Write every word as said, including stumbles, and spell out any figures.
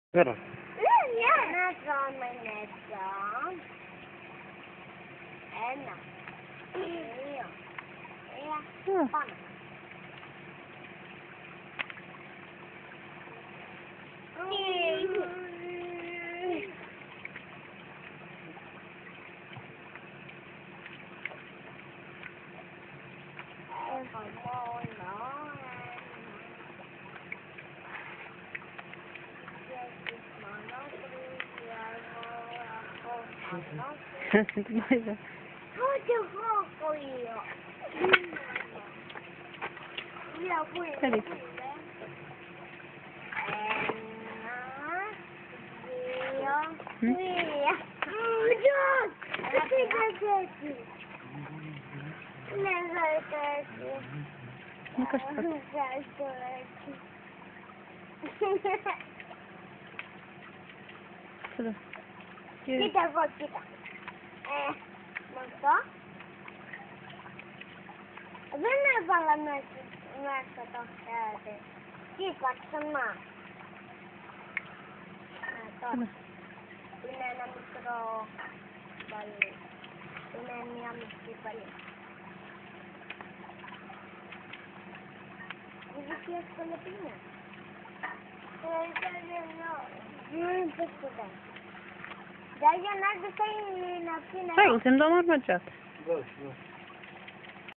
Pero. Nadam, nadam. Ena. Iya. Iya. Hmm. Pan. Vaya. Feliz. ¿Mm? Ну, кажется, сюда. Kita kok kita. Eh, masa? Benar banget nasi nasi toh kita sama. Nah, ini nama mikro balik. Ini nama mikro balik. Ini dia sekolahnya. Eh, saya no. Hmm, betul. Daya nerede sayın? Hayır, senin damar mı acaba? Boş boş.